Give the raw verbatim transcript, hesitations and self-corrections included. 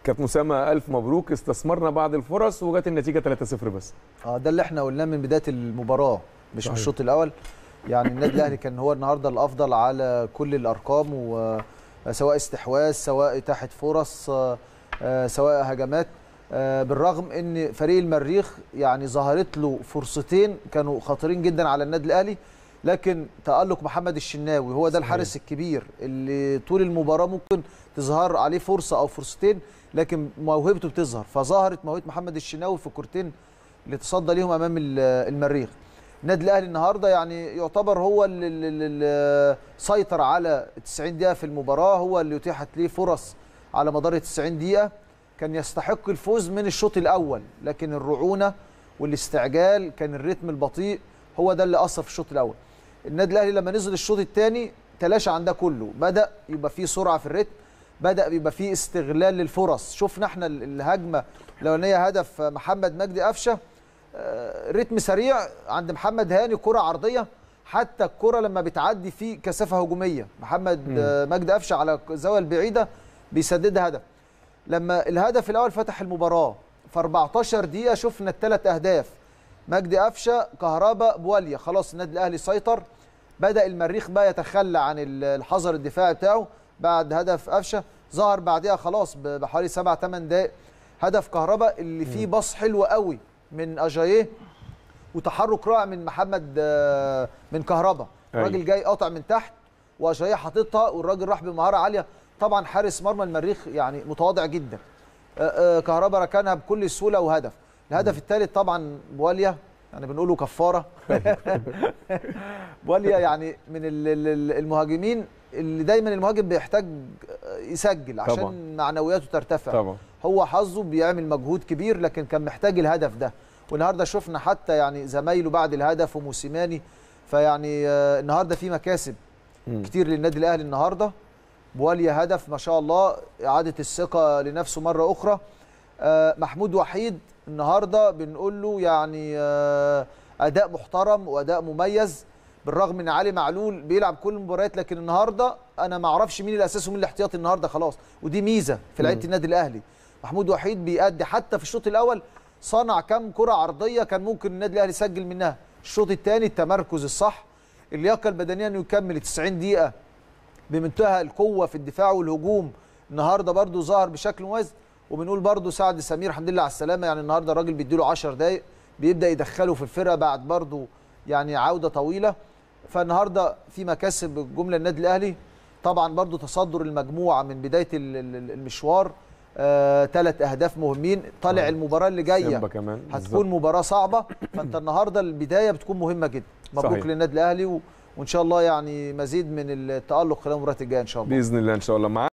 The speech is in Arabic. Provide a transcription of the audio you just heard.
كابتن اسامه الف مبروك، استثمرنا بعض الفرص وجت النتيجه ثلاثة صفر بس. اه ده اللي احنا قلناه من بدايه المباراه مش من الشوط الاول. يعني النادي الاهلي كان هو النهارده الافضل على كل الارقام، وسواء استحواذ سواء اتاحه فرص سواء هجمات، بالرغم ان فريق المريخ يعني ظهرت له فرصتين كانوا خطيرين جدا على النادي الاهلي، لكن تألق محمد الشناوي هو ده الحارس الكبير اللي طول المباراه ممكن تظهر عليه فرصه او فرصتين لكن موهبته بتظهر، فظهرت موهبه محمد الشناوي في الكورتين اللي تصدى ليهم امام المريخ. النادي الاهلي النهارده يعني يعتبر هو اللي سيطر على تسعين دقيقه في المباراه، هو اللي اتيحت ليه فرص على مدار تسعين دقيقه، كان يستحق الفوز من الشوط الاول، لكن الرعونه والاستعجال كان الريتم البطيء هو ده اللي اثر في الشوط الاول. النادي الاهلي لما نزل الشوط الثاني تلاشى عن ده كله، بدا يبقى فيه سرعه في الريتم، بدا يبقى فيه استغلال للفرص. شفنا احنا الهجمه الاولانيه هدف محمد مجدي قفشه، رتم سريع عند محمد هاني، كره عرضيه، حتى الكره لما بتعدي في كثافه هجوميه محمد مجدي قفشه على الزاويه البعيده بيسددها هدف. لما الهدف الاول فتح المباراه في أربعتاشر دقيقه شفنا الثلاث اهداف، مجدي قفشه كهربا بواليا، خلاص النادي الاهلي سيطر. بدا المريخ بقى يتخلى عن الحذر الدفاعي بتاعه بعد هدف قفشه، ظهر بعدها خلاص بحوالي سبع ثمان دقائق هدف كهربا اللي فيه باص حلو قوي من اجاييه وتحرك رائع من محمد من كهربا، الراجل جاي قاطع من تحت واجاييه حاططها والراجل راح بمهاره عاليه. طبعا حارس مرمى المريخ يعني متواضع جدا، كهربا ركنها بكل سهوله وهدف. الهدف الثالث طبعا بواليا يعني بنقوله كفاره بواليا يعني من المهاجمين اللي دايما المهاجم بيحتاج يسجل عشان طبعا معنوياته ترتفع طبعا. هو حظه بيعمل مجهود كبير لكن كان محتاج الهدف ده، والنهارده شفنا حتى يعني زمايله بعد الهدف وموسيماني، فيعني النهارده في مكاسب م. كتير للنادي الاهلي النهارده. بواليا هدف ما شاء الله، اعاده الثقه لنفسه مره اخرى. محمود وحيد النهارده بنقول له يعني اداء محترم واداء مميز، بالرغم ان علي معلول بيلعب كل المباريات، لكن النهارده انا ما اعرفش مين الاساسي ومين الاحتياطي النهارده خلاص، ودي ميزه في لعيبه النادي الاهلي. محمود وحيد بيأدي، حتى في الشوط الاول صنع كم كره عرضيه كان ممكن النادي الاهلي يسجل منها. الشوط الثاني التمركز الصح، اللياقه البدنيه انه يكمل تسعين دقيقه بمنتهى القوه في الدفاع والهجوم، النهارده برده ظهر بشكل مميز. وبنقول برده سعد سمير الحمد لله على السلامه، يعني النهارده الراجل بيديله عشر دقائق بيبدا يدخله في الفرقه بعد برده يعني عوده طويله. فالنهارده في مكاسب الجمله النادي الاهلي، طبعا برده تصدر المجموعه من بدايه المشوار، ثلاث آه، اهداف مهمين، طالع المباراه اللي جايه هتكون مباراه صعبه، فانت النهارده البدايه بتكون مهمه جدا. مبروك للنادي الاهلي، وان شاء الله يعني مزيد من التالق خلال المباريات الجايه ان شاء الله باذن الله ان شاء الله.